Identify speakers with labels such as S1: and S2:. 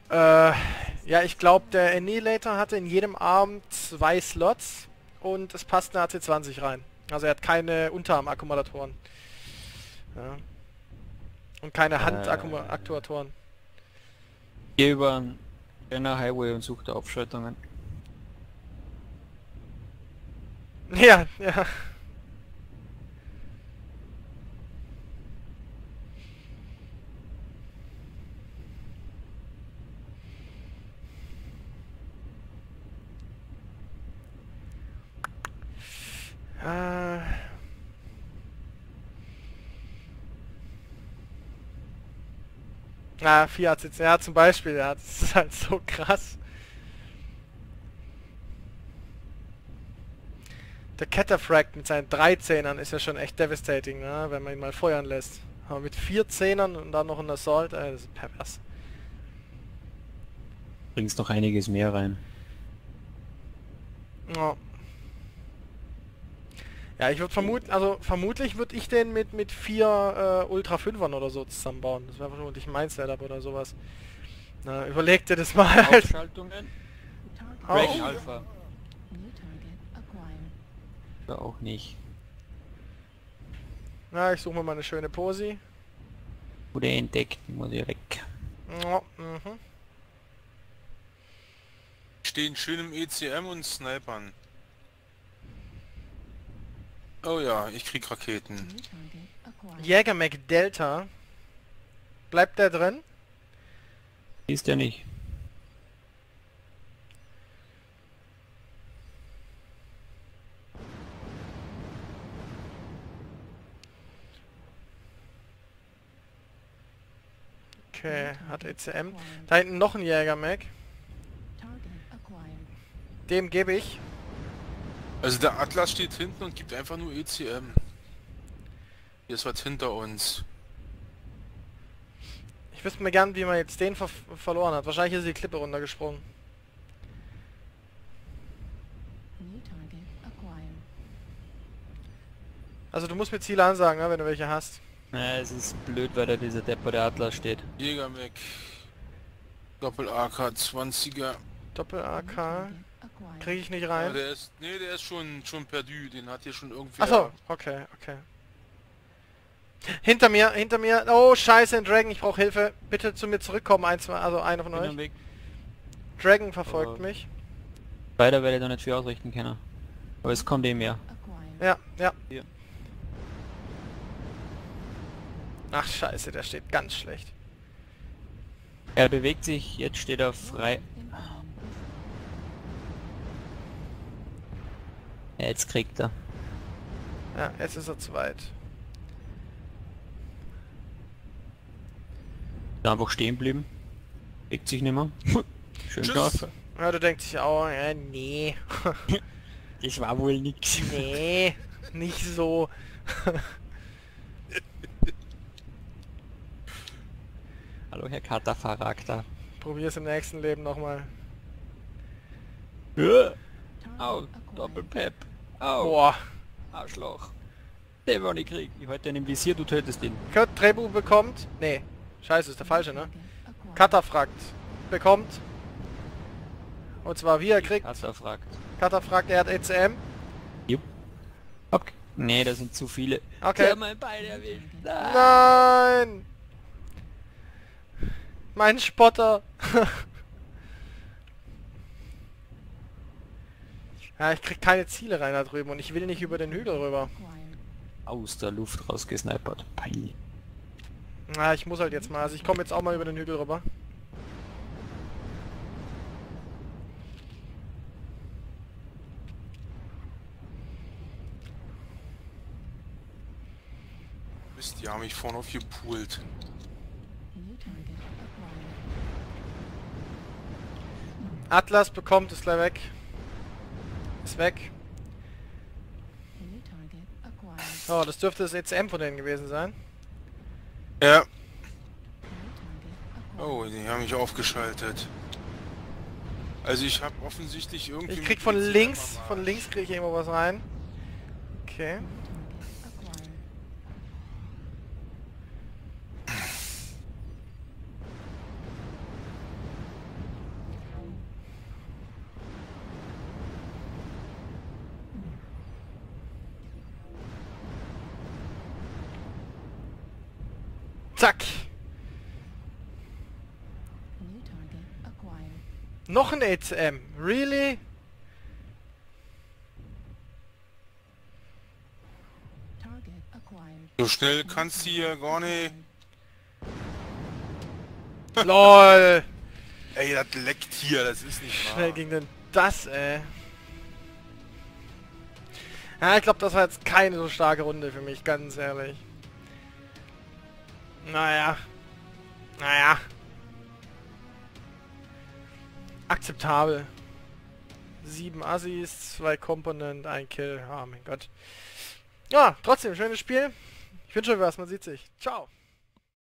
S1: Äh, ja, ich glaube, der Annihilator hatte in jedem Arm 2 Slots und es passt eine AC-20 rein. Also er hat keine Unterarm-Akkumulatoren. Ja. Und keine
S2: Äh,
S1: Handaktuatoren.
S2: Geh über einen Renner Highway und such da Aufschaltungen.
S1: Ja, ja. Äh, ja, 4 AC, ja, zum Beispiel, ja, das ist halt so krass. Der Cataphracт mit seinen 3 Zehnern ist ja schon echt devastating, ne? Wenn man ihn mal feuern lässt. Aber mit 4 Zehnern und dann noch ein Assault, das ist pervers.
S2: Bringst noch einiges mehr rein.
S1: Ja. Ja, ich würde vermuten, also vermutlich würde ich den mit 4 Ultra 5ern oder so zusammenbauen. Das wäre vermutlich mein Setup oder sowas. Na, überleg dir das mal halt.
S2: Aufschaltungen? Dragon
S1: Oh.
S2: Alpha. Ja, auch nicht.
S1: Na, ich suche mir mal eine schöne Posi.
S2: Wurde entdeckt, muss ich weg.
S1: Ja, mhm.
S3: Stehen schön im ECM und snipern. Oh ja, ich krieg Raketen.
S1: Jäger Mac Delta. Bleibt der drin?
S2: Ist der nicht.
S1: Okay, hat ECM. Da hinten noch ein Jäger Mac. Dem gebe ich.
S3: Also der Atlas steht hinten und gibt einfach nur ECM. Hier ist was hinter uns.
S1: Ich wüsste mir gern, wie man jetzt den verloren hat. Wahrscheinlich ist die Klippe runtergesprungen. Also du musst mir Ziele ansagen, ne, wenn du welche hast.
S2: Es ist blöd, weil da dieser Depper der Atlas steht.
S3: Jäger weg. Doppel AK 20er.
S1: Doppel AK. Kriege ich nicht
S3: Ja,
S1: rein.
S3: der ist. Nee, der ist schon perdu. Den hat hier schon irgendwer.
S1: Achso, okay, okay. Hinter mir, hinter mir. Oh, scheiße, ein Dragon, ich brauche Hilfe. Bitte zu mir zurückkommen, also einer von
S2: Bin
S1: euch.
S2: am Weg.
S1: Dragon verfolgt
S2: Aber
S1: mich.
S2: Weiter werde ich da nicht viel ausrichten können. Aber es kommt eh mehr.
S1: Ja, ja.
S2: Hier.
S1: Ach, scheiße, der steht ganz schlecht.
S2: Er bewegt sich, jetzt steht er frei. Ja, jetzt kriegt er.
S1: Ja, jetzt ist er zu weit.
S2: Da einfach stehen blieben. Bewegt sich nicht mehr. Schön
S3: Tschüss.
S2: geschlafen.
S1: Ja, du denkst dich auch, ja, nee.
S2: Das war wohl nix.
S1: Nee, nicht so.
S2: Hallo Herr Katacharakter.
S1: Probier's im nächsten Leben nochmal.
S2: Au, Doppelpep. Au,
S1: Boah.
S2: Arschloch. Den wir nicht kriegen. Ich halte den im Visier, du tötest ihn.
S1: Kurt Trebu bekommt... Nee. Scheiße, ist der falsche, ne? Kataphrakt bekommt. Und zwar wie er kriegt.
S2: Katafrakt.
S1: Kataphrakt, er hat ECM.
S2: Jupp. Nee, da sind zu viele.
S1: Okay.
S2: Der hat mein Bein erwischt. Nein.
S1: Nein! Mein Spotter! Ja, ich krieg keine Ziele rein da drüben und ich will nicht über den Hügel rüber.
S2: Aus der Luft rausgesnipert. Peinlich.
S1: Na, ich muss halt jetzt mal. Also ich komme jetzt auch mal über den Hügel rüber.
S3: Mist, die haben mich vorne aufgepult.
S1: Atlas bekommt, ist gleich weg. Ist weg. Oh, das dürfte das ECM von denen gewesen sein.
S3: Ja. Oh, die haben mich aufgeschaltet. Also ich habe offensichtlich irgendwie...
S1: Ich
S3: mit
S1: krieg von
S3: ECM
S1: links,
S3: am
S1: von
S3: Arsch.
S1: links kriege ich immer was rein. Okay. Zack.
S4: New target acquired.
S1: Noch ein ACM. Really?
S4: Target acquired.
S3: So schnell kannst du hier gar nicht...
S1: LOL.
S3: Ey, das leckt hier, das ist nicht
S1: Schnell
S3: wahr.
S1: ging denn das, ey. Ja, ich glaube, das war jetzt keine so starke Runde für mich, ganz ehrlich. Naja. Naja. Akzeptabel. 7 Assis, 2 Component, 1 Kill. Ah, mein Gott. Ja, trotzdem, schönes Spiel. Ich wünsche euch was, man sieht sich. Ciao.